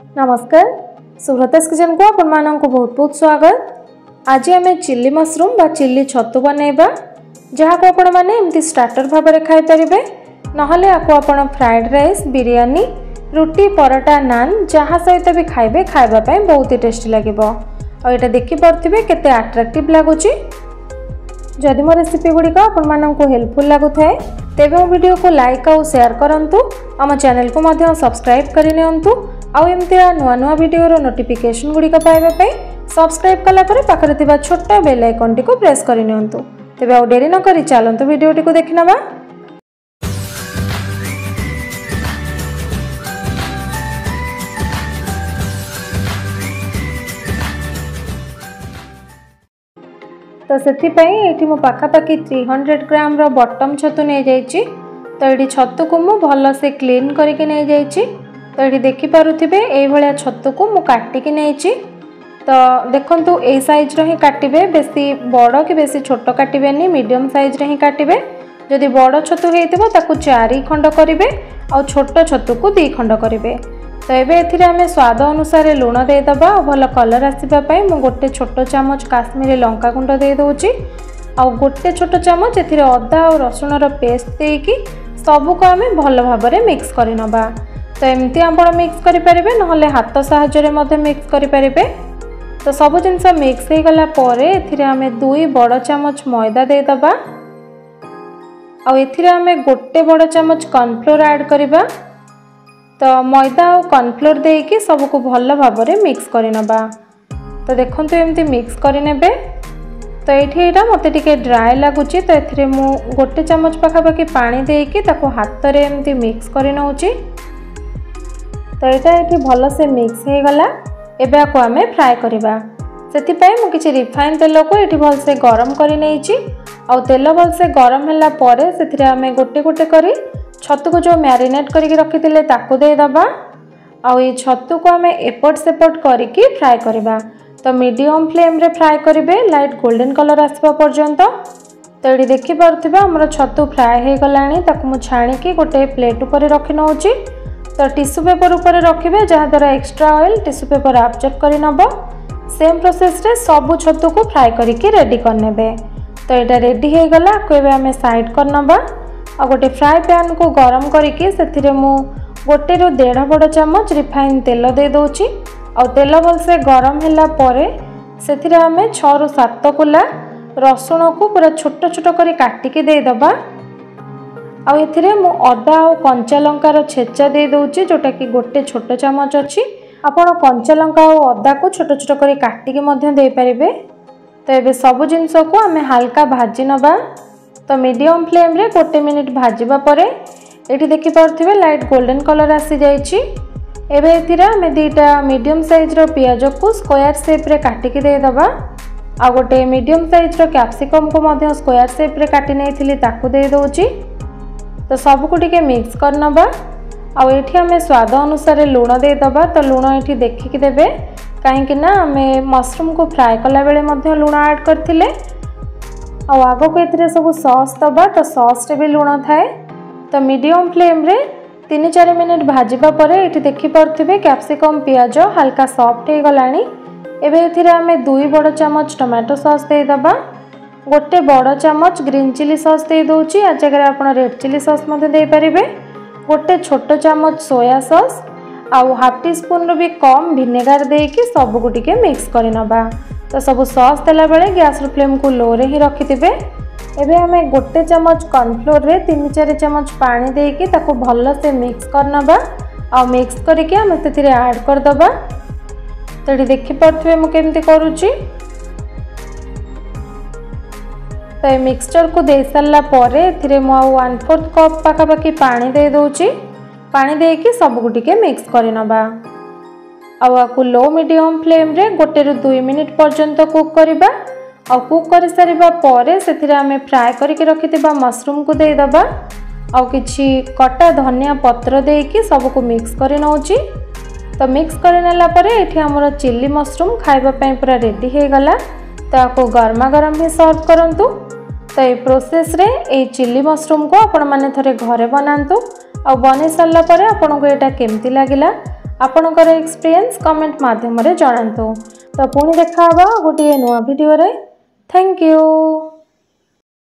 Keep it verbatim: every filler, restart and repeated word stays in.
नमस्कार सुब्रतास किचन को आपण मानक बहुत बहुत स्वागत। आज आम चिल्ली मशरूम बा चिल्ली छतु बनैबा जहाँ को आपण माने एमती स्टार्टर भाव में खाई पारिबे नहले आको आपण फ्राइड राइस बिरयानी रुटी पराठा नान जहाँ सहित भी खाइबे खाइबा पई बहुत ही टेस्टी लागिबो। और एटा देखि परथिबे केते अट्रैक्टिव लागुची। जदि मो रेसिपी गुडी का आपण मानक हेल्पफुल लागुथाय तेबे मो वीडियो को लाइक और शेयर करंतु आम चैनल को मध्य सब्सक्राइब करि नियंतु। आउ एमती नुआ नुआ वीडियो रो नोटिफिकेशन गुडी का पाइबा पई सब्सक्राइब कला परे पाखरे थिबा छोटा बेल आइकन टी को प्रेस करि नियंतु। तेबे आउ देरी न करि चलंतु वीडियो टी को देखिनबा। तो से मो पाखापाखि थ्री हंड्रेड ग्राम रो बटम छतु नहीं जाइए। तो ये छतु को मु भल से क्लीन करके नहीं जाइए। तो ये देखिपे ये छतु को मु काटिकी नहीं। तो देखंतु ए साइज रो ही काटिबे बेसी बड़ कि बेसी छोट काटिबेनी मीडियम साइज रे ही काटिबे। जदि बड़ छतु हेइतिबो ताकू चारि खंड करिवे और छोट छतु को दी खंड करिवे। तो एबे एथिरे हमें स्वाद अनुसार लुण दे दबा भल कलर आसीबा पई मु गोटे छोट चामच काश्मीरी लंका गुंड दे दोची और गोटे छोट चामच एथिरे अदा और रसुण रो पेस्ट देकी सबु को हमें भल भाबरे मिक्स करि नबा। तो एमती आपण मिक्स करि परिबे नहले हाथ सहायता रे मध्ये मिक्स करि परिबे। तो सब जिनस मिक्स हो गला परे एथिरे हमें दुई बड़ चामच मैदा दे दबा और एथिरे हमें गोटे बड़ चामच कॉर्नफ्लोर ऐड करिबा। तो मैदा और कॉर्नफ्लोर देकी सबको भल भाव में मिक्स कर नबा। तो देखंतु एमती मिक्स कर नेबे। तो ये यहाँ मत टे ड्राए लगुच तो ये मु गोटे चामच पाखापाखि पानी देकी ताको हाथ रे एमती मिक्स कर नउची। तो यहाँ ये भल से मिक्स हो गला। एबे आको आमे फ्राए करबा। सेति पई मु किछि रिफाइन तेल को ये भल से गरम करि नेइची और तेल भल से गरम होला परे सेथिरे आमे गोटे गोटे करी छतु को जो मैरिनेट करके रखी ताकू दे दबा। और ये छतु को आम एपट सेपट करके फ्राए करबा। तो मीडियम फ्लेम रे फ्राए करेंगे लाइट गोल्डन कलर आसवा पर्यंत। तो ये देखिपे आमर छतु फ्राए हो गलानी ताकू मु छाणिकी गोटे प्लेट उपर रखी नउची। तो टिश्यू पेपर उपर रखिए जहाँद्वारा extra oil tissue paper absorb कर नब। सेम प्रोसेस रे सबू छतु को फ्राए करके रेडी करने। तो यहाँ रेडी हो गला आम साइड कर नबा। और गोटे फ्राए पैन को गरम करके से मु गोटे रु डेढ़ बड़ चामच रिफाइन तेल दे दोची और तेल भल से गरम होला परे से आम छह रु सात कुला रसुण को पूरा छोट छोट कर काटिकी दे दबा। और एथिरे मु अदा और कंचा लंकार छेचा दे दोची जोटा कि गोटे छोट चामच अच्छी। आपण कंचा लंका और अदा को छोट छोट कर काटिकी मध्य दे पारिबे। तो एबे सब जिनस को आम हल्का भाजी नबा। तो मीडियम फ्लेम रे गोटे मिनिट भाजवा परे एठी देखि पारथिबे लाइट गोल्डन कलर आसी जाइछि। एबे एथिरा हमें दीटा मीडियम साइज रो पियाज को स्क्वायर शेप रे काटिकी दे दबा। आ गोटे मीडियम साइज रो कैप्सिकम को मध्य स्क्वायर शेप रे काटि नेथिली ताकू दे दोची। तो सब को टिके मिक्स कर नबा। आ एठी हमें स्वाद अनुसार लुण दे दबा। तो लुण एठी देखिकी देबे काहेकि ना हमें मशरूम को फ्राए कला बेले मध्य लुण ऐड करथिले। और आग को एथिरे सब सॉस दबा। तो सॉस रे भी लुण थाए। तो मीडियम फ्लेम रे तीन चार मिनिट भाजवा परे एठी देखि परथिबे कैप्सिकम पियाज हल्का सॉफ्ट हो गलानी। एबे एथिरे हमें दुई बड़ चामच टमाटो सॉस दे दबा। गोटे बड़ चामच ग्रीन चिली सॉस दे दोची। आ जगह आपण रेड चिली सॉस मते दे परिबे। गोटे छोट चामच सोया सॉस आउ हाफ टी स्पून रो भी कम विनेगार देकी सब को टिके मिक्स कर नबा। तो सब सॉस देला बेले गैस फ्लेम को लो रे ही रखि दिबे। एबे हमें गोटे चामच कॉर्नफ्लोर रे तीन चार चामच पानी देकी ताको भल से मिक्स कर नबा। आ मिक्स करके हम सेथिरे ऐड कर दबा। तो ये देखि परथिबे मु केमती करूची। तो ये मिक्सचर को दे सारला परे एथिरे मु वन फोर्थ कप पाखापाखि पानी दे दोची। पानी देकी सब को टिके मिक्स कर नबा। आउ लो मीडियम फ्लेम रे गोटे रु दुई मिनिट पर्यंत कुक करबा। और कुक कर सारिबा परे सेथिरे आमे फ्राए करके रखिथिबा मशरूम को दे दबा। और किछि कटा धनिया पत्र देकी सब को मिक्स कर नउची। तो मिक्स कर नेला परे एठी हमर चिल्ली मशरूम खाइबा पई पूरा रेडी हो गला। तो आपको गरमा गरम ही सर्व करंतु। तो ये प्रोसेस रे ए चिल्ली मशरूम को आपण माने थरे घरे बनांतु। और बने सारा पर आपन को एटा केमती लागिला आपणकर एक्सपीरियंस कमेंट माध्यम रे जणांतु। तो पुणी देखा गोटे नुआ वीडियो रे। Thank you.